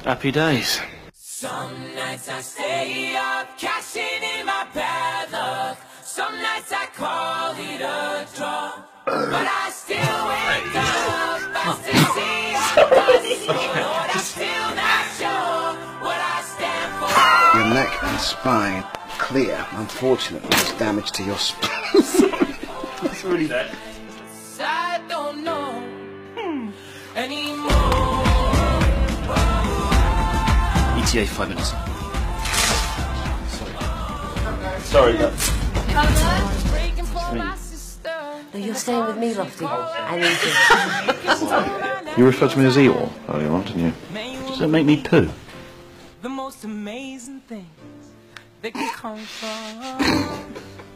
Happy days. Some nights I stay up, cashing in my bad luck. Some nights I call it a draw, but I still wake up. I still see your body, Lord, I'm still not sure what I stand for. Your neck and spine clear. Unfortunately, there's damage to your spine. That's really bad. I don't know anymore. ETA 5 minutes. Sorry, but... No, you're staying with me, Lofty. I need you. You referred to me as Eeyore earlier on, didn't you? Does that make me poo? The most amazing things that can come from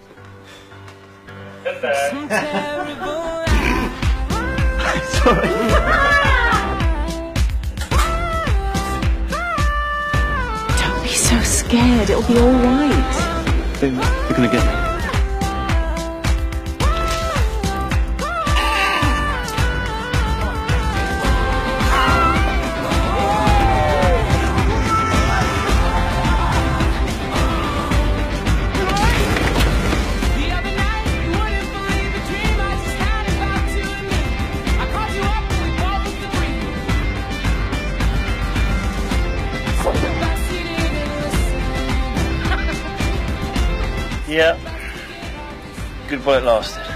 some terrible Don't be so scared. It'll be all right. You're gonna get me. Yeah. Good while it lasted.